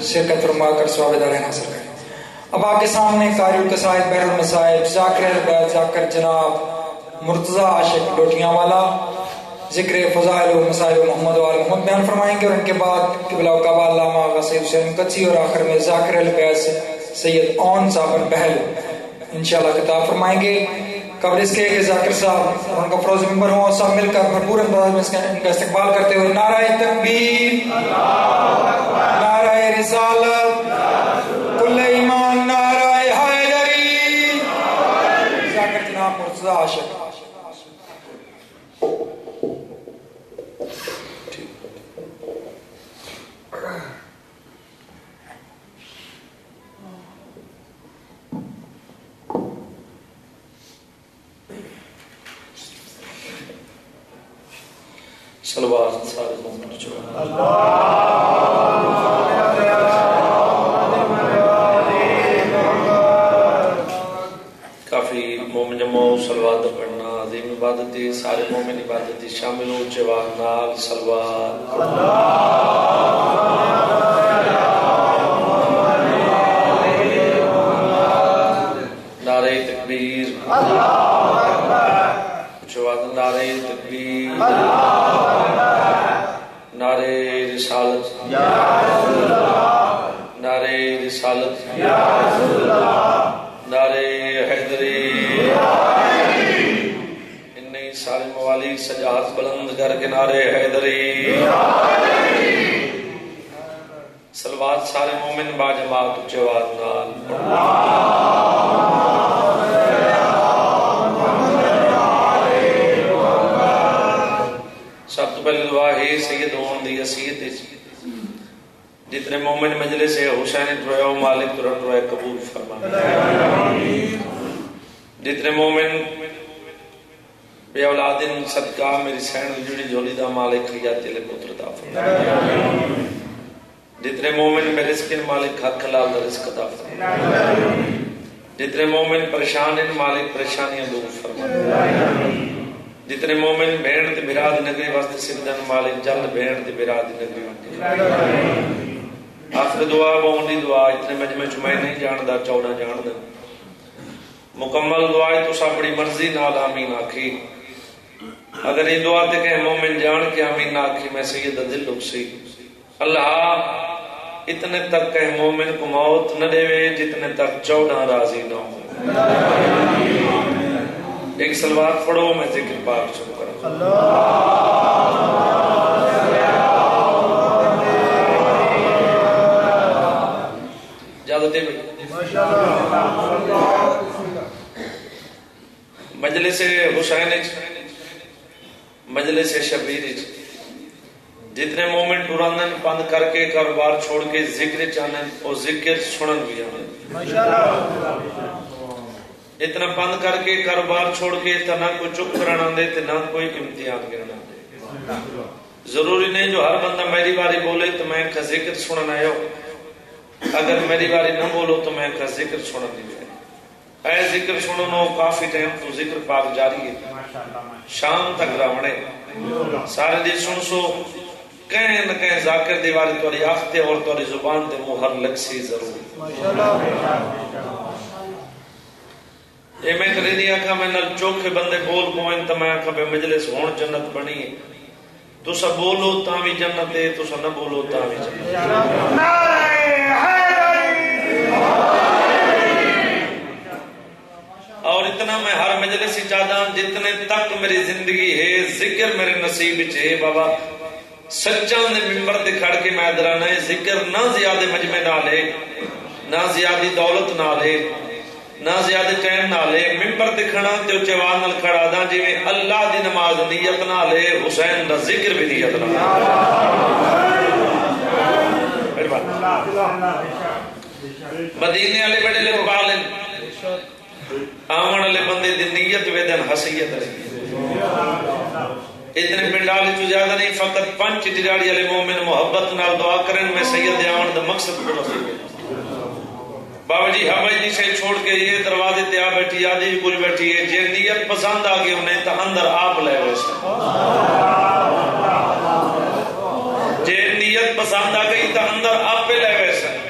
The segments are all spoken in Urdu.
شرکت فرما کر ثواب دارین حاصل کریں. اب آپ کے سامنے قاری القصائد بحر المصائب ذاکر البیت ذاکر جناب مرتضی عاشق لوٹیاں والا ذکر فضائل و مصائب محمد و آل محمد بیان فرمائیں گے، اور ان کے بعد قبلہ و کعبہ علامہ غصیب حسین قدسی، اور آخر میں ذاکر البیت سید اون صاحب البہل انشاءاللہ خطاب فرمائیں گے. قبل اس کے کہ ذاکر صاحب اور ان کا فروز ممبر ہوں، سب مل کر بھرپور انداز میں ان کا استقبال کرتے ہوئے نعرہ تکبیر، نعرہ رسالت، کل ایمان، نعرہ حیدری، ذاکر جناب مرتضی عاشق. صلوات سارے مومن جو کافی مومن جمع صلوات پڑھنا عظیم عبادت دی، سارے مومن عبادت دی شامل ہو جواب نال صلوات. نعرہ تکبیر، جواب نعرہ تکبیر، نعرہ رسالت، نعرہ رسالت، نعرہ حیدری. انہی سارے موالی سجاد بلند کر کے نعرہ حیدری. صلوات سارے مومن باجماعت جواد نال. سب تو پہلے دعا ہے سید ہون دی اسیت جتنے مومن مجلس حسین روئے و مالک ترن روئے قبول فرما. جتنے مومن بے اولادن صدقہ میری سین جڑی جھولی دا مالک خیاتی لے پتر دا فرما. جتنے مومن میں رزق مالک حق حلال دا رزق دا فرما. جتنے مومن پریشان ان مالک پریشانیاں دور فرما. جتنے مومن بہن تے براد نگری واسطے سکدن مالک جلد بہن تے براد نگری واسطے. آخر دعا بہنی دعا اتنے مجمع چمائے نہیں جاندہ 14 جاندہ مکمل دعا تو اپنی مرضی نال آمین آکھی. اگر یہ دعا تے کہ مومن جان کے آمین آکھی میں سید دل اکسی. اللہ اتنے تک کہ مومن کو موت نہ دے جتنے تک 14 راضی نہ ہو. ایک سلوات پڑھو میں ذکر پاک شروع کروں. اجازت ہے مجلس حسین مجلس شبیر جتنے مومنٹ ٹورانن بند کر کے کاروبار چھوڑ کے ذکر چاہنے اور ذکر سنن بھی آنے. اتنا بند کر کے کاروبار چھوڑ کے نہ کوئی چپ کرانا دے نہ کوئی امتحان کرنا دے. ضروری نہیں جو ہر بندہ میری باری بولے تو میں کا ذکر سننا ہے، اگر میری باری نہ بولو تو میں کا ذکر سننا نہیں ہے. اے ذکر سننو کافی ٹائم تو ذکر پاک جاری ہے شام تک راونے سارے دی سن سو کہیں نہ کہیں ذاکر دیواری توری آختے اور توری زبان دے مہر لگ سی ضرور. یہ میں کری نہیں آکھا میں نل چوکھے بندے بول پوائن تا میں آکھا بے مجلس ہون جنت بنی ہے. تو سب بولو تاوی جنت ہے، تو سب نہ بولو تاوی جنت. اور اتنا میں ہر مجلس ہی چاہتا ہوں جتنے تک میری زندگی ہے ذکر میرے نصیب ہے بابا سچان نے ممبر دکھاڑ کے میں ادرانا ہے. ذکر نہ زیادہ مجمع نہ لے، نہ زیادہ دولت نہ لے، نہ زیادہ ٹائم نہ لے. ممبر دکھانا تے چوان نال کھڑا دا جی میں اللہ دی نماز نیت نہ لے، حسین دا ذکر بھی نیت نہ لے. مدینے والے بڑے لے پالن آمن والے بندے دی نیت ویدن حسیت رہی. اتنے پنڈال تو زیادہ نہیں، فقط 5 جڑاڑی والے مومن محبت نال دعا کرن میں سید آمن دا مقصد پورا ہو گیا. بابا جی حبج جی سے چھوڑ کے یہ دروازے تے آ بیٹھی آدھی بھی کچھ بیٹھی ہے. جے نیت پسند آ گئی انہیں تو اندر آپ لے ویسا. جے نیت پسند آ گئی تو اندر آپ پہ لے ویسا.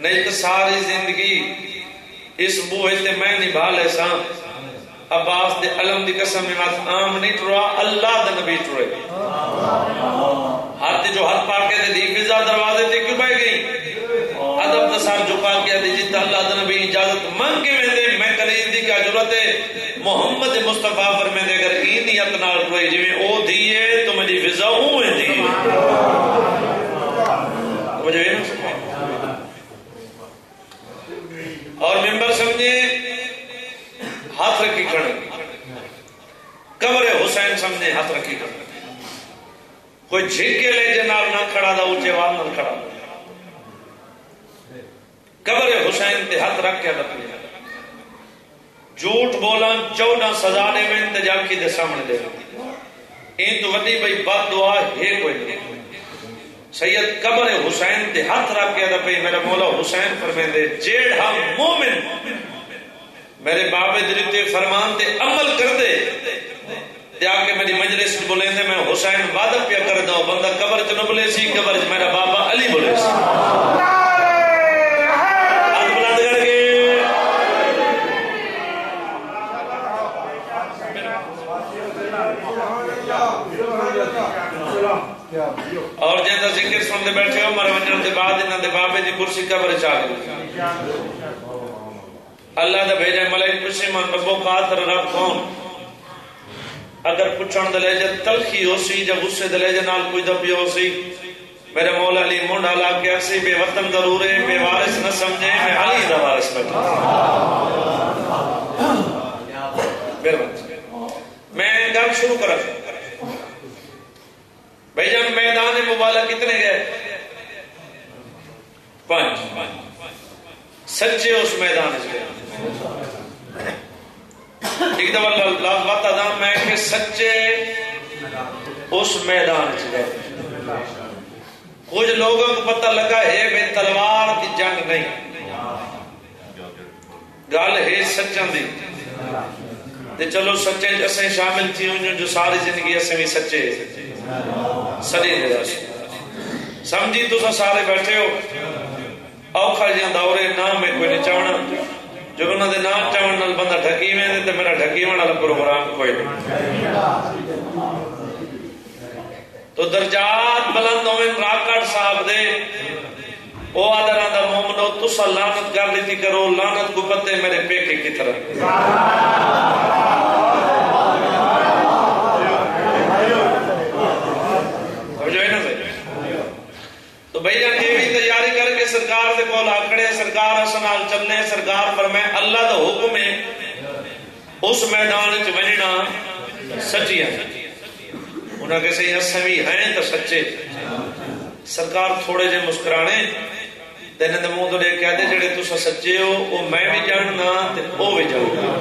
نہیں تو ساری زندگی اس بوئے تے میں نبھا لے سا عباس دے علم دی قسم میں مات عام نہیں ٹروا اللہ دے نبی ٹرے ہاتھ جو ہاتھ پاکے دے دی فضا دروازے تے کیوں بہ گئی ادب دسار جو پاکے دے جتا اللہ دے نبی اجازت من کے میں دے میں کلید دی کیا ضرورت ہے محمد مصطفیٰ پر میں دے اگر ای نیت نال ٹرے جی میں او دیئے تو میری فضا ہوں ہے دی مجھے اور ممبر سمجھے ہاتھ رکھی کھڑے قبر حسین سمجھے ہاتھ رکھی کھڑے کوئی جھکے لے جناب نہ کھڑا دا اونچے وال نہ کھڑا قبر حسین تے ہاتھ رکھ کے رکھ لیا جھوٹ بولا 14 سزا دے میں انتجاب کی دے سامنے دے این تو وڈی بھئی بد دعا ہے کوئی نہیں سید قبر حسین تے ہاتھ رکھ کے رکھ میرا مولا حسین فرمیندے جیڑا مومن میرے بابے دریتے فرمان تے عمل کر دے تے آکے میری مجلس بولیں دے میں حسین وعدہ پیا کر دوں بندہ قبر چ نہ بولے سی قبر چ میرا بابا علی بولے سی ہاتھ بلند کر کے اور جیسا ذکر سن دے بیٹھے ہو مرے وجن دے بعد انہاں دے بابے دی کرسی قبر چ آ گئی اللہ دا بھیجے ملائک پوچھے من ربو قاتر رب کون اگر پوچھن دلے جے تلخی ہو سی جب غصے دلے جے نال کوئی دبی ہو سی میرے مولا علی منڈا لا کے اسی بے وطن ضرور ہے بے وارث نہ سمجھے میں علی دا وارث بیٹھا میں گل شروع کرا بھائی جان میدان مبالغہ کتنے گئے 5 سچے اس میدان سے ایک دفعہ لفظ بات ادام میں کہ سچے اس میدان سے گئے کچھ لوگوں کو پتہ لگا ہے بے تلوار کی جنگ نہیں گل ہے سچن دی تے چلو سچے اسے شامل تھی ہوں جو ساری زندگی اسے بھی سچے سڑی دے سمجھی تو سارے بیٹھے ہو اوکھا جہاں دورے نام میں کوئی نہیں چاہنا جو انہوں نے نام چاہنا نال بندہ ڈھکی میں دے تو میرا ڈھکی والا پروگرام کوئی نہیں تو درجات بلند ہوئے راکڑ صاحب دے او آدھران دا مومنو تسا لانت کر لیتی کرو لانت کو پتے میرے پیکے کی طرح تو بھئی جان یہ بھی تیاری کر کے سرکار دے کول آکڑے سرکار اسنال چلنے سرکار پر میں اللہ دا حکم ہے اس میدان وچ ونجنا سچی ہے انہاں کے سے اسوی ہیں تو سچے سرکار تھوڑے جے مسکرانے تینے دے منہ تو لے کہہ دے جڑے تسا سچے ہو او میں بھی جاننا تے او بھی جاننا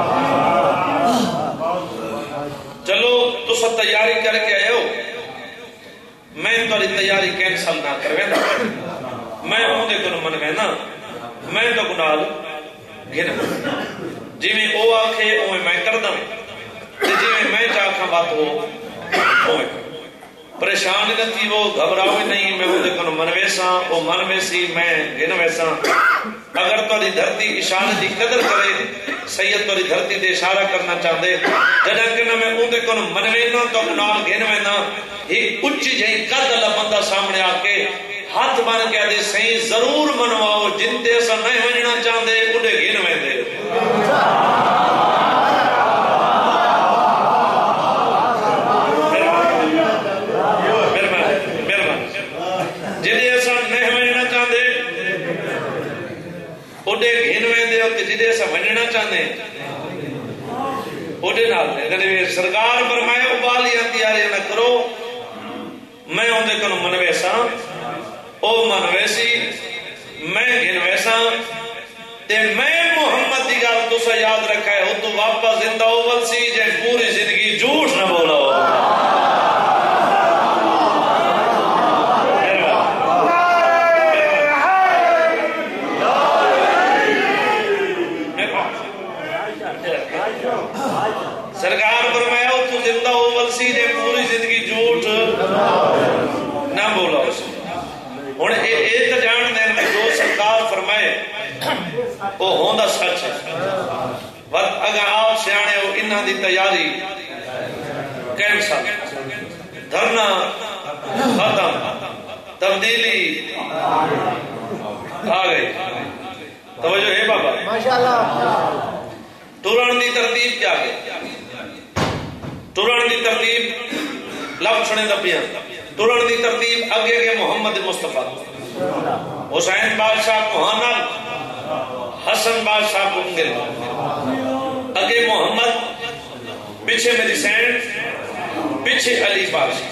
چلو تسا تیاری کر کے آئے ہو میں تاری تیاری کینسل نہ کروے نا میں ہوں دے کنو منوے نا میں تو گنال گھنا جی میں او آکھے اوے میں کردم جی میں چاکھا بات ہو اوے پریشان نہ تھی وہ گھبراؤ نہیں میں ہوں دے کنو منوے سا او منوے سی میں گھنوے سا اگر تاری دھرتی اشارہ دی قدر کرے سید تاری دھرتی دے اشارہ کرنا چاہ دے جڑا کہ میں ہوں دے کنو منوے نا تو گنال گھنوے نا ایک اچھی جہی قد اللہ بندہ سامنے آکے ہاتھ بان کیا دے صحیح ضرور منواؤ جن دے ایسا نہیں ونجنا چاہ دے انہیں گھن میں دے جن دے ایسا نہیں ونجنا چاہ دے انہیں گھن میں دے جن دے ایسا ونجنا چاہ دے انہیں نال دے سرکار فرمائے ابالیاں تیاریاں نہ کرو میں ہوں دے کنو منویسا او منویسی میں گھنویسا تے میں محمد دی گال تو سا یاد رکھا ہے تو واپس زندہ اول سی جے پوری زندگی جھوٹ نہ بولا ہو سرکار فرمایا تو زندہ اول سی جے پوری زندگی جھوٹ نہ بولا ہوں ایک جان دین میں جو سرکار فرمائے وہ ہوندا سچ ہے اگر آپ سیانے ہو انہاں دی تیاری کینسل دھرنا ختم تبدیلی آ گئی توجہ ہے بابا ماشاءاللہ ٹرن دی ترتیب کیا ہے ٹرن دی ترتیب لفظ سنے دبیاں ٹرن دی ترتیب اگے کے محمد مصطفیٰ حسین بادشاہ کو حانل حسن بادشاہ کو انگل اگے محمد پیچھے میری سینڈ پیچھے علی بادشاہ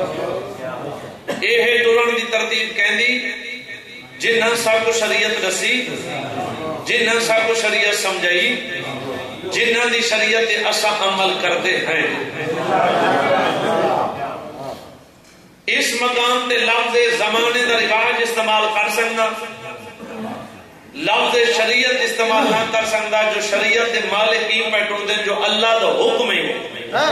یہ ہے ٹرن دی ترتیب کہندی جنہاں سا کو شریعت رسی جنہاں سا کو شریعت سمجھائی جنہاں دی شریعت اسا عمل کرتے ہیں اس مقام تے لفظ زمانے دا رواج استعمال کر سکنا لفظ شریعت استعمال نہ کر سکتا جو شریعت دے مالک کی پیٹر دے جو اللہ دا حکم ہی ہے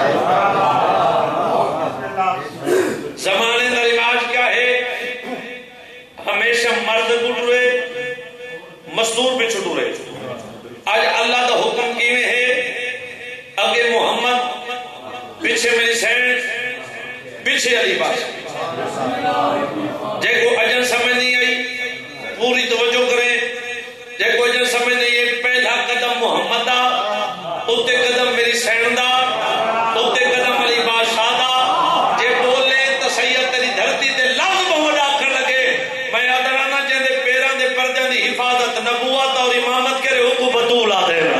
زمانے دا رواج کیا ہے ہمیشہ مرد گڑے مستور پہ چھٹو رہے آج اللہ دا حکم کیویں ہے اگے محمد پیچھے میری سینڈ پیچھے علی بادشاہ جے کو اجن سمجھ نہیں آئی پوری توجہ کریں جے کو اجن سمجھ نہیں ہے پہلا قدم محمد دا اتے قدم میری سینڈ دا اتے قدم علی بادشاہ دا جے بولے تو سید تیری دھرتی تے لفظ بہت آکھر لگے میں آدھرانا جہاں پیران دے پردیاں دی حفاظت نبوت اور امامت کرے حکم بطول آ دے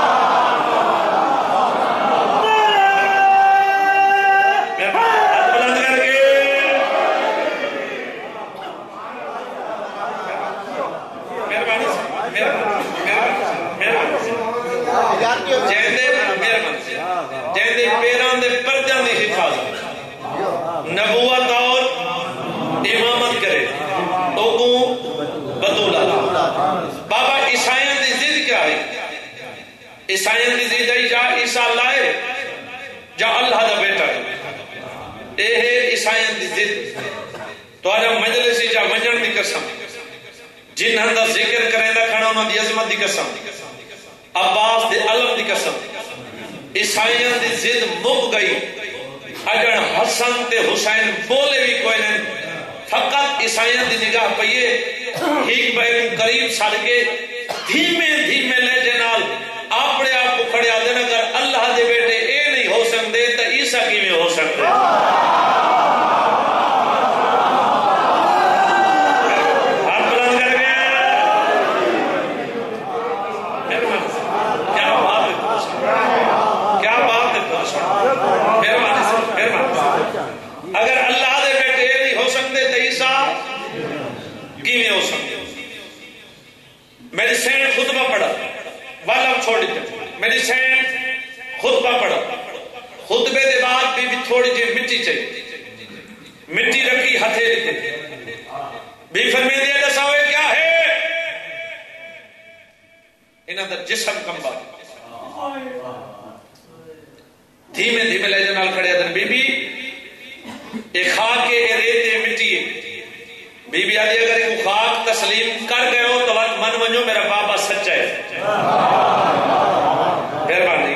نبوت اور امامت کرے بابا عیسائیوں کی ضد کیا ہے عیسائیوں کی ضد ہے جا عیسیٰ اللہ ہے جا اللہ دا بیٹا ہے اے ہے عیسائیوں کی ضد تو آجا مجلسی جا منجن دی قسم جنہاں دا ذکر کریں دا کھڑا انہاں دی عظمت دی قسم عباس دے علم دی قسم عیسائیوں کی ضد مک گئی اگر حسن تے حسین بولے بھی کوئی نہیں فقط عیسائیوں دی نگاہ پئیے ایک بہن قریب سڑ کے دھیمے دھیمے لہجے نال اپنے آپ کو کھڑے آدھے اگر اللہ دے بیٹے اے نہیں ہو سکتے تو عیسیٰ کی میں ہو سکتے اگر اللہ دے بیٹے یہ نہیں ہو سکتے تو عیسیٰ کی نہیں ہو سکتے میری سینڈ خطبہ پڑھا والا چھوڑ دیتے میری سینڈ خطبہ پڑھا خطبے دے بعد بھی تھوڑی جی مٹی چاہیے مٹی رکھی ہتھے دیتے بھی فرمی دیا دساوے کیا ہے انہاں دا جسم کمبا دھیمے دھیمے لے جنال کھڑے آدھن بی بی ایک خاک کے ریتے مٹی بی بی آدھی اگر ایک خاک تسلیم کر گئے ہو تو من ونجو میرا بابا سچا ہے مہربانی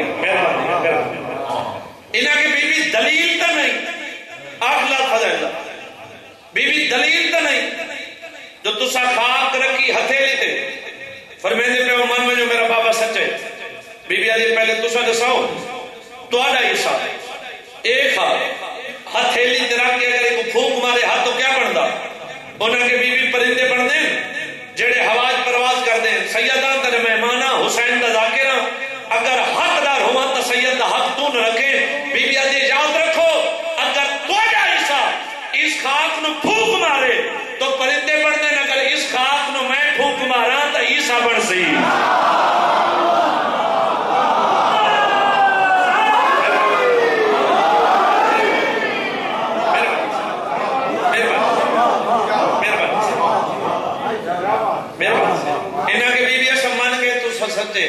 انہاں کی بی بی دلیل تو نہیں آخلا فضائلہ بی بی دلیل تو نہیں جو تسا خاک رکھی ہتھیلی تے فرمیندے پہ وہ من ونجو میرا بابا سچا ہے بی بی آدھی پہلے تسا دساؤ تو آڈا عیسیٰ ایک ہتھیلی تیرا کے اگر ایک پھوک مارے ہاتھ تو کیا بندا انہاں کے بیوی پرندے بن دیں جڑے ہواج پرواز کر دیں سیدان تر مہمانہ حسین دا ذاکرہ اگر حق دار ہوا تو سید دا حق تو نہ رکھے بی بی آدھی یاد رکھو اگر تو جا عیسیٰ اس خاک نو پھوک مارے تو پرندے بن دیں اگر اس خاک نو میں پھوک مارا تو عیسیٰ بن سی سچے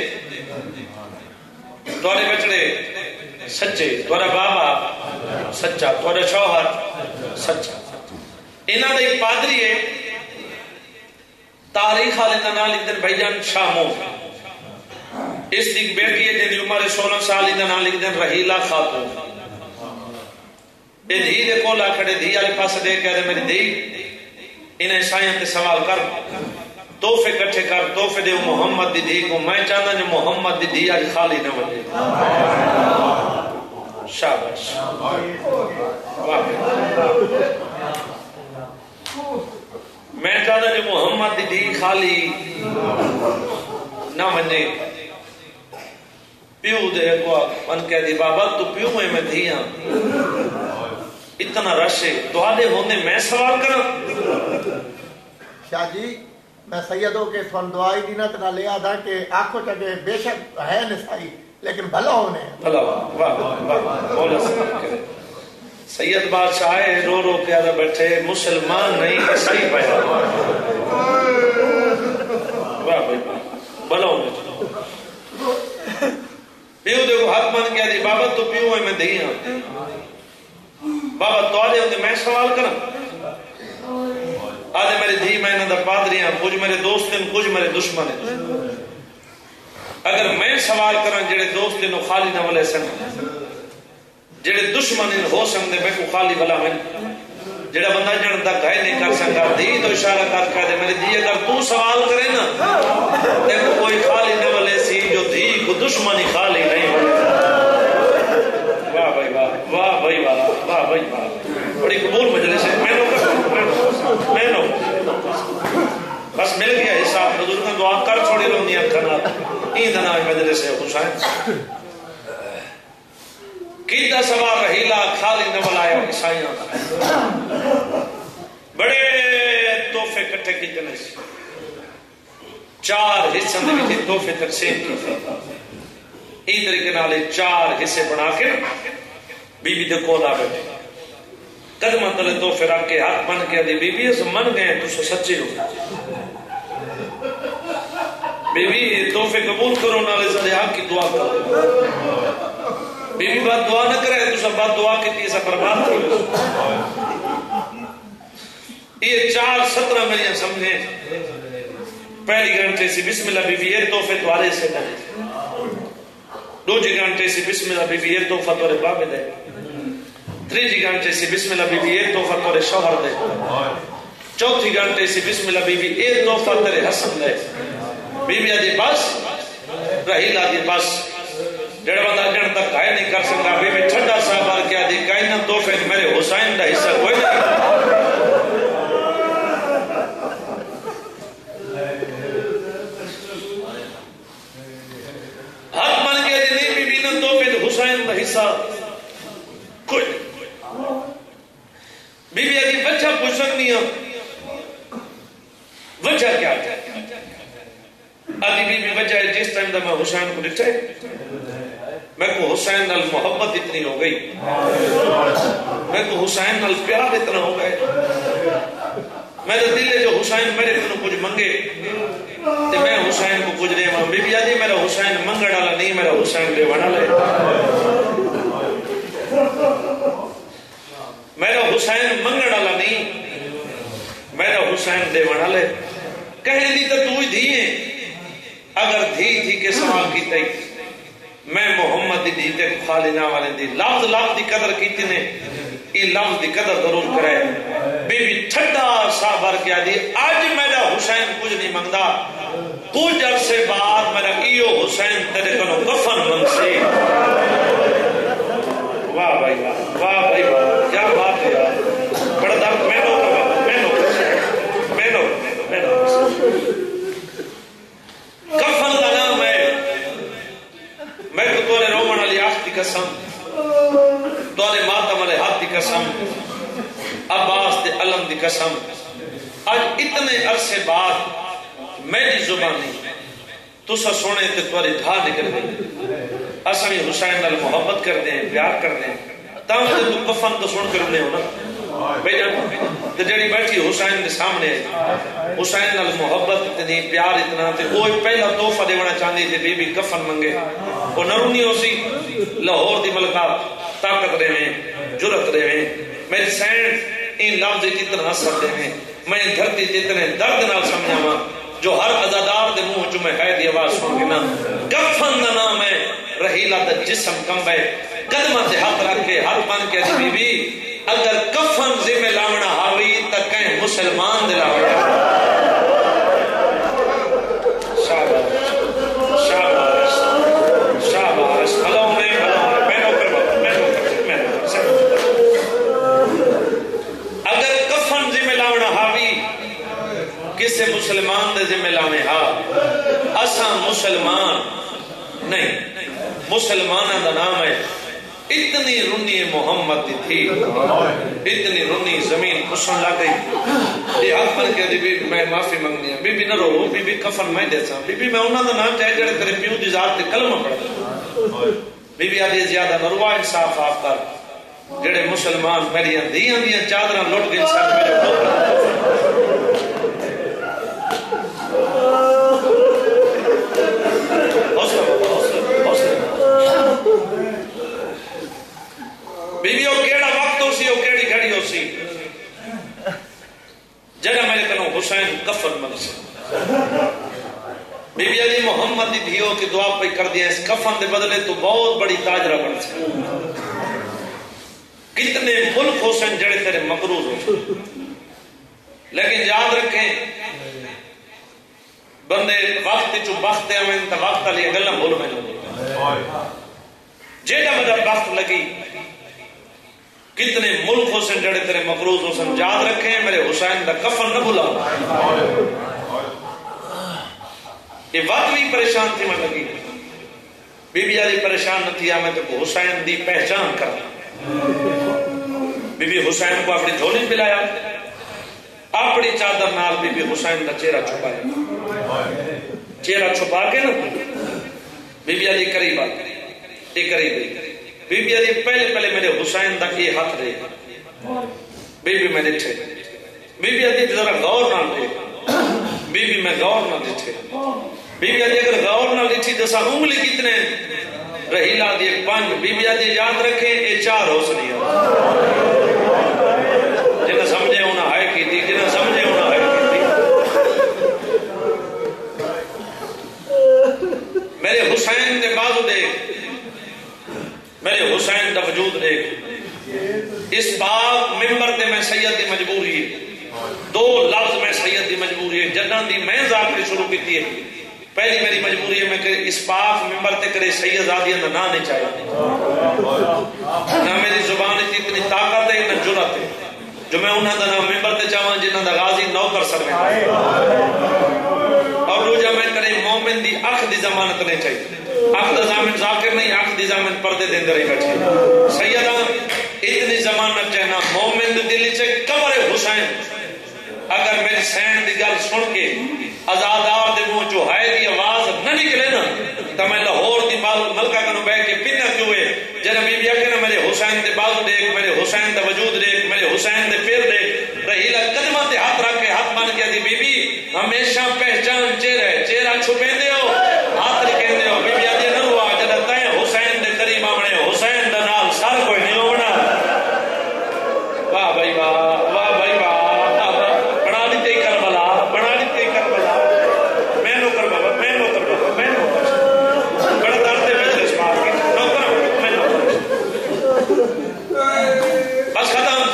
تھوڑے بچڑے سچے تھوڑا بابا سچا تھوڑا شوہر سچا انہاں دا ایک پادری ہے تاریخ والے کا نام لکھ دیں بھائی جان شامو. اس کی بیٹی ہے جی عمر 16 سال کا نام لکھ دیں رحیلہ خاتون. یہ دھی دے کول کھڑے دھی والے پاس دے کے میری دھی انہیں سائیں تے سوال کر تحفے کٹھے کر تحفے دے محمد دی دھی کو. میں چاہتا جو محمد دی دھی آج خالی نہ بنے. شاباش میں چاہتا جو محمد دی دھی خالی نہ بنے. پیو دے کو من کہہ دی بابا تو پیو میں دھی ہاں اتنا رش ہے تھوڑے ہونے میں سوال کرا. شاہ جی میں سیدوں کے سن دعائی دینا تنا لے آدھا کہ آنکھوں چکے بے شک ہے نسائی لیکن بھلا ہونے بھلا مولا سلام کرے. سید بادشاہ رو رو کے آدھا بیٹھے مسلمان نہیں عیسائی پیدا. واہ بھائی بھلا ہونے پیو دے کو ہاتھ مان کیا دی بابا تو پیو ہے میں دہی ہاں. بابا توڑے ہوتے میں سوال کرا آدھے میری دھی میں نہ در پادریاں کچھ میرے دوست ہیں کچھ میرے دشمن ہیں. اگر میں سوال کرا جڑے دوست ہیں خالی نہ ولے سن جڑے دشمن ہیں ہو سکتے میں کو خالی بلا میں جڑا بندہ جڑتا گائے نہیں کر سکتا دھی تو اشارہ کر کے دے میری دھی اگر تو سوال کرے نا دیکھو کوئی خالی نہ ولے سی جو دھی کو دشمن ہی خالی نہیں ولے. واہ بھائی واہ واہ بھائی واہ واہ بھائی واہ بڑی قبول مجلس ہے. میں نو بس مل گیا حساب بزرگاں دعا کر چھوڑی لوں دیا کھنا این دنا مجلس ہے حسین کیتا سوال رحیلہ خالی نہ بلایا عیسائیاں بڑے تحفے کٹھے کیتے نے 4 حصوں دے وچ تحفے تقسیم کیتے. این طریقے نال 4 حصے بنا کے بی بی دے کول آ بیٹھے قدمہ تلے تحفے رکھ کے ہاتھ بن کے دی بی بی اس من گئے تو سچے ہو بی بی تحفے قبول کرو نالے سارے حق کی دعا کرو. بی بی بات دعا نہ کرے تو سب بات دعا کی تیسا برباد کرو. یہ 4 17 ملیاں سمجھیں پہلی گھنٹے سے بسم اللہ بی بی یہ تحفے توارے سے دے. دوسری گھنٹے سے بسم اللہ بی بی یہ تحفہ تورے بابے دے. تیسری گھنٹے سے بسم اللہ بی بی یہ تحفہ تورے شوہر دے. چوتھی گھنٹے سے بسم اللہ بی بی یہ تحفہ تیرے حسن دے. بی بی آدھی بس رحیل آدھی بس جڑا بندہ جن تک گائے نہیں کر سکتا بی بی ٹھنڈا صاحب آر کے آدھی کئی نہ تحفے میرے حسین دا حصہ کوئی نہیں. ہاتھ مان کے آدھی نہیں بی بی نہ تحفے حسین دا حصہ کوئی نہیں. بی بی آدھی بچہ پوچھ سکتی ہوں وجہ کیا آدھی بی بی وجہ ہے جس ٹائم دا میں حسین کو لکھتا ہے میں کو حسین نال محبت اتنی ہو گئی میں کو حسین نال پیار اتنا ہو گئے میرے دل ہے جو حسین میرے کو کچھ منگے تے میں حسین کو کچھ دے ماں. بی بی آدھی میرا حسین منگڑ والا نہیں میرا حسین دے والا ہے. میرا حسین منگڑ والا نہیں میرا حسین دے والا ہے. کہنے دی تو ہی دھی ہے اگر دھی تھی کے سوال کیتا ہی میں محمد دی دھی تے خالی نہ والے دی لفظ لفظ دی قدر کیتی نے یہ لفظ دی قدر ضرور کرے. بی بی ٹھڈا سا بھر کے آدھی آج میرا حسین کچھ نہیں منگدا کچھ عرصے بعد میرا ایو حسین تیرے کنو کفن منگ سے. واہ بھائی واہ واہ بھائی واہ کیا بات ہے یار بڑا درد میں نو کفن کا نام ہے. میں تو تورے رومن والی آنکھ کی قسم تورے ماتم والے ہاتھ کی قسم عباس دے علم دی قسم آج اتنے عرصے بعد میری زبانی تسا سونے تے تاری دھا نکل گئی. اصل حسین نال محبت کر دیں پیار کر دیں تاں تے تو کفن تو سن کر لے ہو نا بھائی جان تے جڑی بیٹھی حسین دے سامنے حسین نال محبت اتنی پیار اتنا تے وہ پہلا تحفہ دینا چاہندی تے بی بی کفن منگے وہ نرونی ہو سی لاہور دی ملکہ طاقت رہے جرت رہے میری سینڈ ان لفظ اتنا اثر دے میں دھرتی جتنے درد نال سمجھاواں جو ہر عزادار دے منہ چ میں ہے دی آواز سن کے نا کفن دا نام ہے رحیلہ دا جسم کم ہے قدمہ تے ہاتھ رکھ کے ہاتھ بن کے بی بی اگر کفن ذمہ لاونا ہاوی تا کہیں مسلمان دے لاونا شاباش شاباش شاباش ہلونے میں نوکر بابا میں نوکر اگر کفن ذمہ لاونا ہاوی کسے مسلمان دے ذمہ لاونے ہا اساں مسلمان نہیں مسلمانہ دا نام ہے اتنی رنی محمد دی تھی اتنی رنی زمین کسن لگ گئی یہ حق بن کے بی بی میں معافی منگنی ہے بی بی نہ رو بی بی کفن میں دیسا بی بی میں انہاں دا نام چاہے جڑے تیرے پیو دی ذات تے کلمہ پڑھا بی بی آدھی زیادہ نروا انصاف آپ کر جڑے مسلمان میری دیاں دیاں چادراں لٹ گئی ساتھ میرے بیوی وہ کیڑا وقت ہو سی وہ کیڑی گھڑی ہو سی جگہ میرے کنوں حسین کفن من سی بی بی علی محمد دی دھیو کی دعا پہ کر دیا اس کفن دے بدلے تو بہت بڑی تاجرہ بن سکے کتنے ملک حسین جڑے تیرے مقروض ہو لیکن یاد رکھیں بندے وقت چو بخت ہے تا وقت علی گلہ بھول میں جیڑا مجھا بخت لگی کتنے ملک حسین جڑے تیرے مقروض حسین یاد رکھیں میرے حسین دا کفن نہ بھلا یہ وقت بھی پریشان تھی میں لگی بی بی علی پریشان نہ تھی میں تو حسین دی پہچان کرنا بی بی حسین کو اپنی جھولی پلایا اپنی چادر نال بی بی حسین دا چہرہ چھپایا چہرہ چھپا کے نا بی بی علی قریب آ یہ قریب بی بی علی پہلے میرے حسین دا یہ ہاتھ دے بی بی میں دیکھے بی بی علی ذرا غور نہ دے بی بی میں غور نہ دیکھے بی بی علی اگر غور نہ دیکھی تو سا انگلی کتنے رحیلہ دی ایک پانچ بی بی علی یاد رکھیں یہ چار ہو سنی جنہیں سمجھے ہونا ہے کی تھی جنہیں سمجھے ہونا ہے کی تھی میرے حسین دے بازو دیکھ میرے حسین دا وجود دیکھ اس باب ممبر دے میں سید دی مجبوری ہے دو لفظ میں سید دی مجبوری ہے جنان دی میں ذاکری شروع کی تھی پہلی میری مجبوری ہے میں کہ اس پاک ممبر تے کرے سید آدیاں دا نہ نہیں چاہیے نہ میری زبان اتنی طاقت ہے نہ جرات ہے جو میں انہاں دا نام ممبر تے چاہاں جنہاں دا غازی نوکر سر میں اور روجہ میں کرے مومن دی اخ دی ضمانت نہیں چاہیے اخ دا ضامن ذاکر نہیں اخ دی ضامن پردے دے اندر ہی بیٹھے سیدہ اتنی ضمانت چاہنا مومن دی دل سے قبر حسین اگر میری سین دی گل سن کے آزادار دے منہ جو ہے دی آواز نہ نکلے نا تو میں لاہور دی ملکہ کنو بیٹھ کے پنہ کیوں ہے جنہ بی بی کہ میرے حسین دے بازو دیکھ میرے حسین دا وجود دیکھ میرے حسین دے پیر دیکھ رحیلہ قدمہ تے ہاتھ رکھ کے ہاتھ مان کے دی بی بی ہمیشہ پہچان چہرہ چھپے دے ہو ہاتھ رکھیں دے ہو بی بی آدھی نہ ہوا جنہ تائیں حسین دے قریب آمنے حسین دا نال سار کوئی نہیں ہونا واہ بھائی واہ واہ بھائی واہ بنا لیتے ہی کربلا بنا لیتے ہی کربلا میں نوکر بابا میں نوکر بابا میں نوکر بڑا درد ہے مجلس مار کے نوکر میں نوکر بس ختم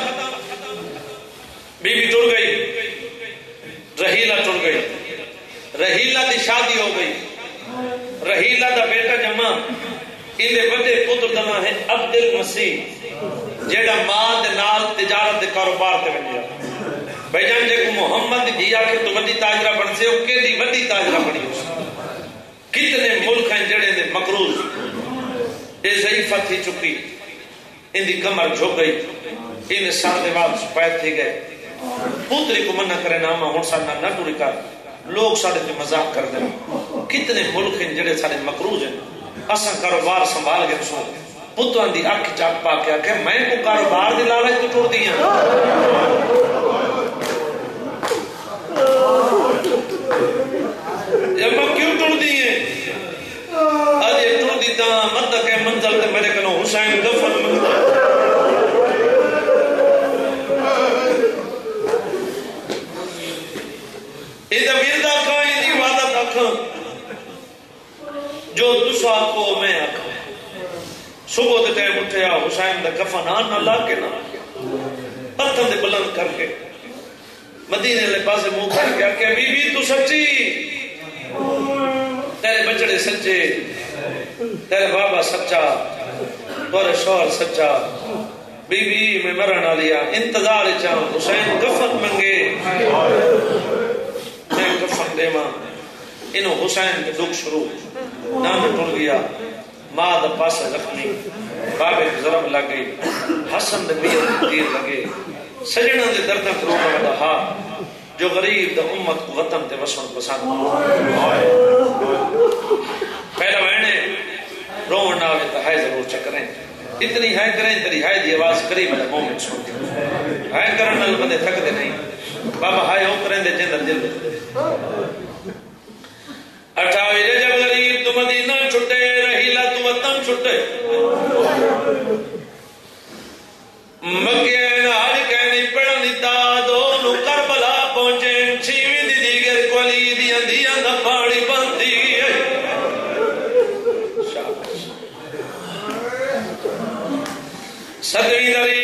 بی بی ٹر گئی رحیلہ ٹر گئی رحیلہ دی شادی ہو گئی رحیلہ دا بیٹا جمع اندے بڑے پتر دا نام ہے عبد المسیح جیڑا ماں دے نال تجارت دے کاروبار تے بنیا بھائی جان جے کو محمد دی آکھے تو بڑی تاجرہ بن سے او کیڑی بڑی تاجرہ بنی ہو کتنے ملک ہیں جڑے دے مقروض اے ضعیفہ تھی چکی ان دی کمر جھک گئی ان سر دے بعد سپید تھی گئے پوتری کو منع کرے نامہ ہون سارنا نہ ٹوری کر لوگ سارے تے مذاق کر دیں کتنے ملک ہیں جڑے سارے مقروض ہیں اساں کاروبار سنبھال کے سو پتران دی اکھ چاک پا کے آکھے میں کو کاروبار دی لالچ تو ٹوڑ دیاں جب میں کیوں ٹوڑ دیئے آج یہ ٹوڑ دیتا مدد کے منزل تے میرے کنو حسین دفن منزل ایدہ ویردہ کائیں دی آکھاں جو تسا کو میں آکھاں صبح دے ٹائم اٹھیا حسین دا کفن نہ لا کے نہ ہتھاں دے بلند کر کے مدینے والے پاسے منہ کر کے کہ بی بی تو سچی تیرے بچڑے سچے تیرے بابا سچا تیرے شوہر سچا بی بی میں مرن والی انتظار چاہوں حسین کفن منگے میں کفن دیواں انہوں حسین کے دکھ شروع نام ٹر گیا ماں دا پاسا زخمی بابے کی ضرب لگ گئی حسن دے میر تیر لگے سجنہ دے دردہ کرونا ودا ہاں جو غریب دا امت کو وطن تے وسن پسند پہلا وینے رومن ناوے تا ہائے ضرور چکریں اتنی ہائے کریں تری ہائے دی آواز قریب ہے مومن سنتے ہائے کرنے لئے بندے تھک دے نہیں بابا ہائے ہو کریں دے جندر دل دے 28 جب غریب تو مدینہ چھٹے رہیلا تو وطن چھٹے مکہ آج کہنی پڑھنی تا دونوں کربلا پہنچے چھیویں دی دیگر کولی دیاں دیاں دا پاڑی بندی ہے ستویں دری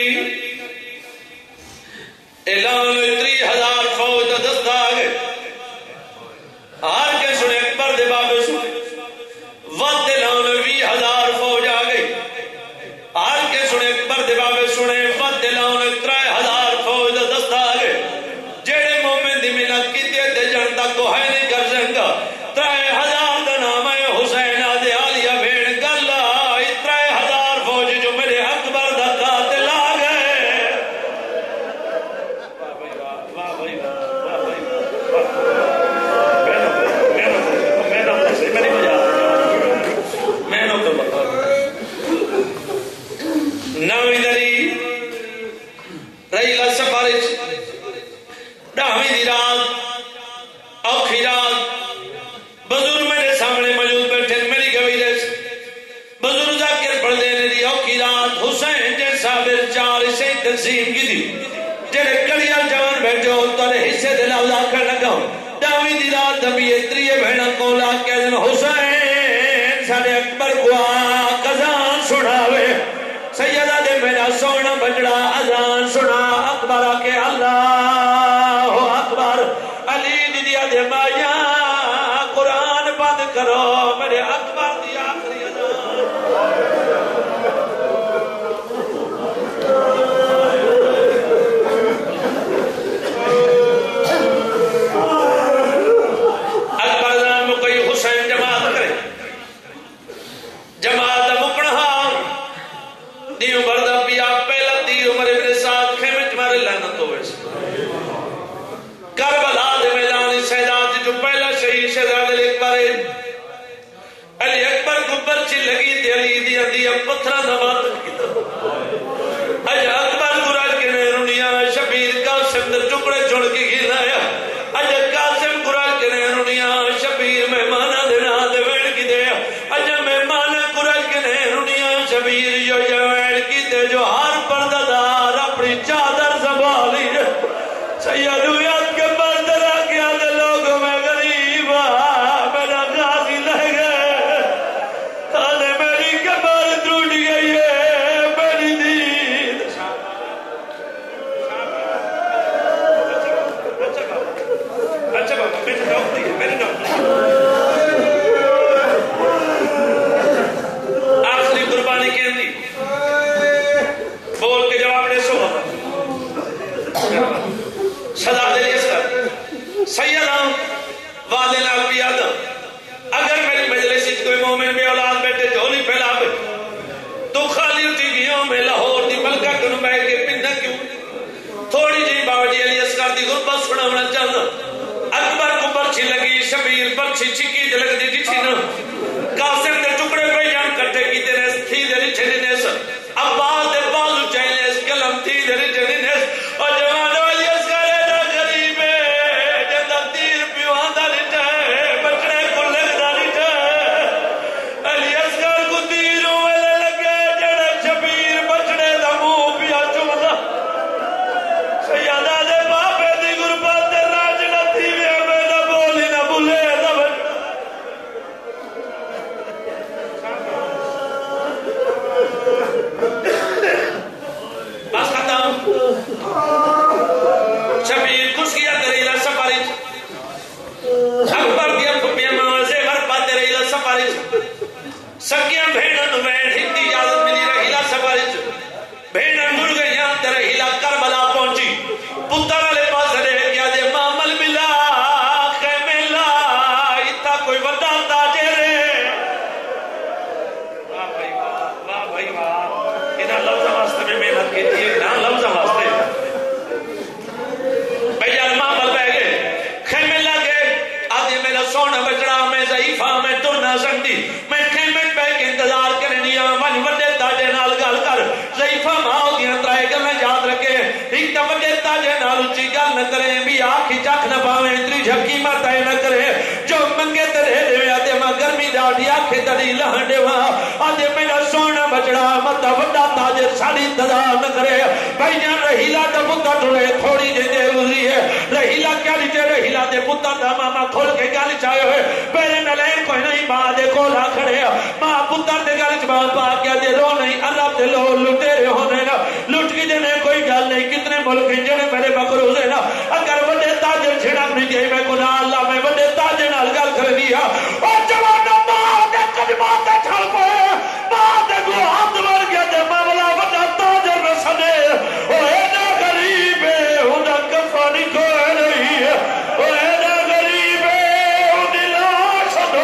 اعلان 30,000 فوج دا دستہ آگئے ہار کے سنے اکبر دے بابے سنے وقت اعلان 20,000 فوج آگئے ہار کے سنے اکبر دے بابے سنے وقت اعلان 3,000 فوج دا دستہ آگئے جیڑے مومن دی محنت کی تے جانتا کو ہے نہیں کر سکتا 3,000 دا نام ہے حسین آدھے عالیہ بھیڑ گلہ 3,000 فوج جو میرے اکبر دا قاتل آگئے واہ بھائی واہ بھائی نویں دری رہیلا سفارش ڈاویں دی رات اوکھی رات بزرگ میرے سامنے موجود بیٹھے میری گویلے بزرگ ذاکر پڑھ دینے دی اوکھی رات حسین جے صابر 4 حصے تقسیم کی دی جڑے کڑیاں جوان بیٹھے ہو تارے حصے دے لفظ آکر لگا ڈاویں دی رات دبی اتری بہنا کو لا کے دن حسین سارے اکبر کو اذان سناوے سیدہ دے میرا سونا بجڑا اذان سنا اکبر کے اللہ اکبر علی دیا دے مایا قرآن بند کرو میرے اکبر دی آخری اذان اکبر اذان میں کوئی حسین جماعت کرے جماعت مکڑا دیو بردہ پیا پہلا تیر عمر ابن سعد خیمے تمہارے لعنت ہوئے کربلا دے میدان سیدات جو پہلا شہید شہزاد علی اکبر علی اکبر کو پرچی لگی تھی علی دیا دیا پتھرہ نمات کی اج اکبر کو راج کے نیرونیا شبیر قاسم در ٹکڑے چھوڑ کے گھلایا اج قاسم کو راج کے نیرونیا شبیر مہمانہ دینا دے ویڑ کی دیا اج مہمانہ کو راج کے نیرونیا شبیر یو جو ہر پردہ دار اپنی چادر سنبھالی سیدویت کے بندر آگیا دے لوگوں میں غریب میرا غازی لہ گئے تانے میری کمر ٹوٹ گئی ہے میری دید اچھا بابا میری نوکتی ہے میری نوکتی آخری قربانی کے اندی بول کے جواب نے سو صدا دلی اسکر سیدہ وعدے لاغ بیاد اگر میری مجلسی کوئی مومن میں اولاد بیٹے جھولی پھیلا بے تو خالی اٹھی گیوں میں لاہور دی ملکہ کنو بیٹھ کے پندہ کیوں تھوڑی جی باوجی علی اسکر دی غربت سنا ہونا چاہتا اکبر کو پرچی لگی شبیر پرچی چکی دلگ دی جیچی نا قاسم دے ٹکڑے پہ جان کٹے کی تیرے تھی دلی چھلی نیس عباس دے بازو چاہیے اس کلم تھی دلی چھلی نیس اور جوانو علی اسکر ایڈا غریب ہے جندہ تیر پیوان دالی چاہے بچڑے کو لگ دالی چاہے علی اسکر کو تیروں ویلے لگے جڑے شبیر بچڑے دا منہ پیا چمدا سیادہ دے باپے دی غربت دے راج نہ تھی وے میرا بولی نہ بھولے دا سونا بچڑا میں ضعیفہ میں تر نہ سکتی میں خیمے پہ کے انتظار کرنی من وڈے تاجے نال گل کر ضعیفہ ماں ہوتی ترائے گلیں یاد رکھے ایک تو وڈے تاجے نال اچھی گل نہ کرے بھی آنکھی چکھ نہ پاویں اتری جھکی مت اے نہ کرے جو منگے ترے دے آدھے ماں گرمی ڈاڑی آنکھیں تری لہن دے وہاں آدھے میرا سونا بچڑا مت وڈا تاجر ساڑی انتظار نہ کرے بھائی جان رحیلہ دا پتہ ٹھولے تھوڑی دے دے گزری ہے رحیلہ کیا لیتے رحیلہ دے پتہ دا ماما کھول کے گل چاہے ہوئے پہلے نلین کوئی نہیں ماں دے کولا کھڑے ماں پتہ دے گل چاہے پا کیا دے رو نہیں اللہ دے لو لٹے رہے ہونے نا لٹ کی جنے کوئی گل نہیں کتنے ملک جنے میرے مقروض ہے نا اگر وڈے تاجر چھڑک نہیں جائے میں گناہ اللہ میں وڈے تاجر نال گل کر دیا اور جوانہ ماں دے قدمات دے چھڑ پائے ماں دے گو ہاتھ مر گیا دے مولا وڈا تاجر نہ سنے او اینا غریب ہے ہونا کفانی کوئی نہیں ہے او اینا غریب ہے ہونی لاش دو